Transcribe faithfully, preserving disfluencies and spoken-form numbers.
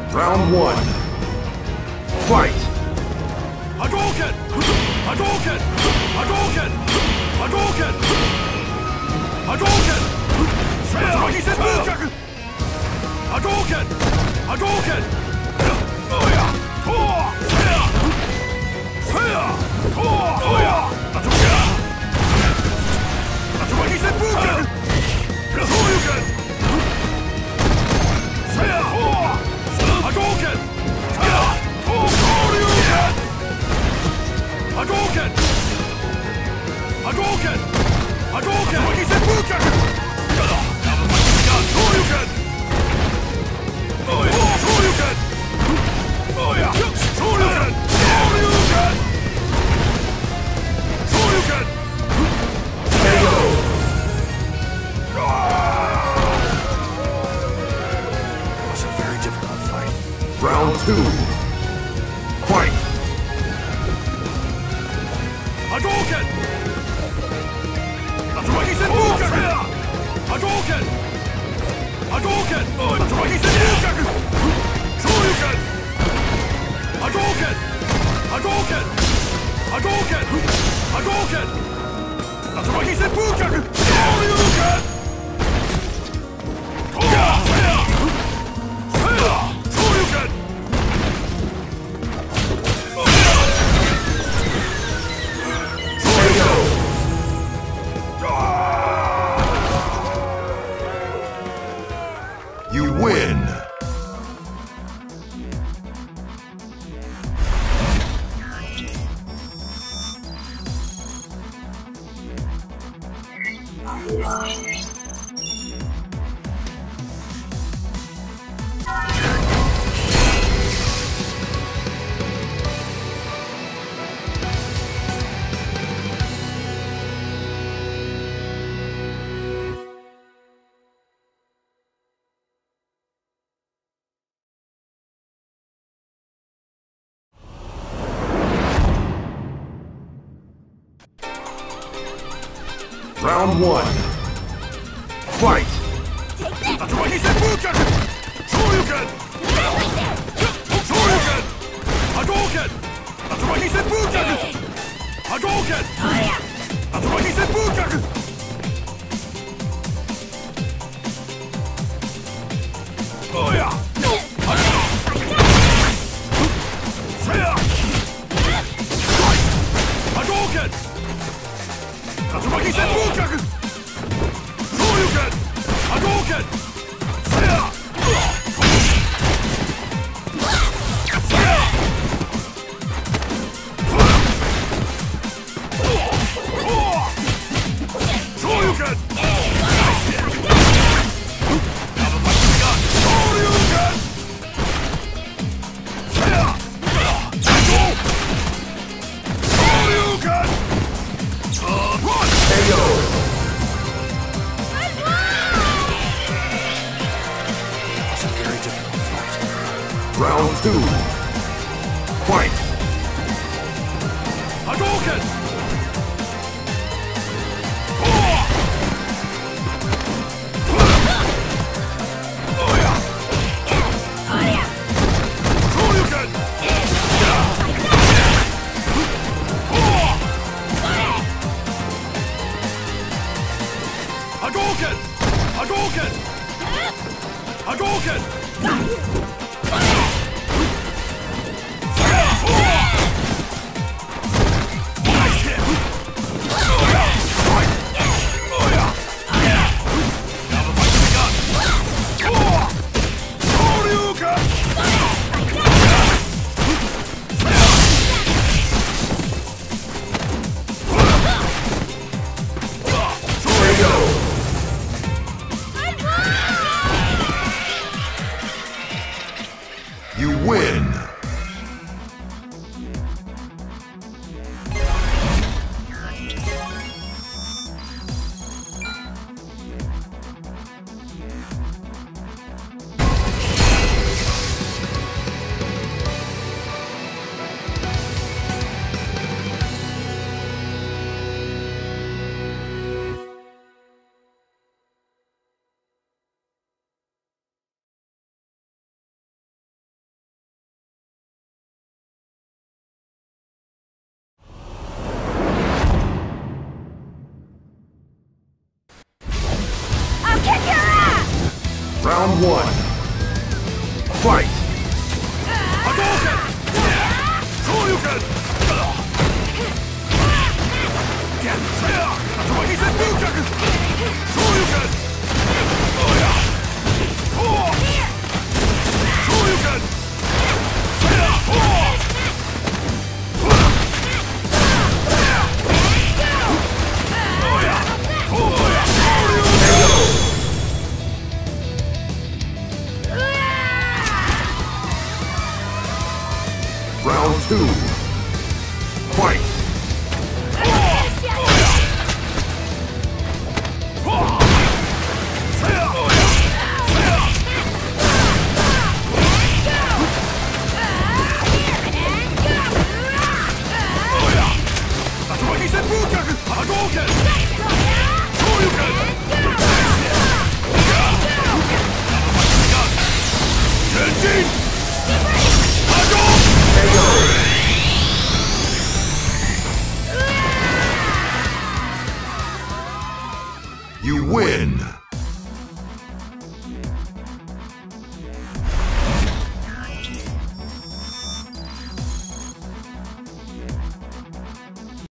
Round one. Fight! Hadouken! Hadouken! Hadouken! Hadouken! Hadouken! Tatsumaki Senpukaku! Hadouken! Hadouken! Oya! Toa! Seya! Seya! Toa! Oya! Hadouken! Tatsumaki Senpukaku! Hadouken! Seya! Toa! Hadouken! Seya! Toa! Hadouken! Hadouken! Hadouken! Hadouken! Tatsumaki Senpukaku! Shoryuken! Oh yeah! Shoryuken! Oh yeah! Shoryuken! Shoryuken! Shoryuken! K O! It was a very difficult fight. Round two. Fight! Hadouken! Tatsumaki Senpukaku! Hadouken! Hadouken! Oh, Tatsumaki Senpukaku! Shoryuken! Hadouken! Hadouken! Hadouken! Hadouken! Tatsumaki Senpukaku! Shoryuken! Toya! Seya! Seya! Shoryuken! K O! You win! Round one. Fight! Tatsumaki Senpukaku! Shoryuken! Shoryuken! Hadouken! Tatsumaki Senpukaku! Hadouken! Tatsumaki Senpukaku! Oh yeah! Seya! Hadouken! Tatsumaki Senpukaku! Shoryuken! Hadouken! Seya! Seya! Shoryuken! Shoryuken! Seya! Shoryuken! Run! K O! It's a very difficult fight. Round two. Fight! Hadouken! Oh! Oh yeah! Shoryuken! Oh! Hadouken! Hadouken! Hadouken! Nice hit! Oh yeah! Oh yeah! Now the fight's begun! Oh! Shoryuken! K O! You win! Round one. Fight! Hadouken! Shoryuken! Atsumaisen Ryukaku! Shoryuken! Shoryuken! Round two.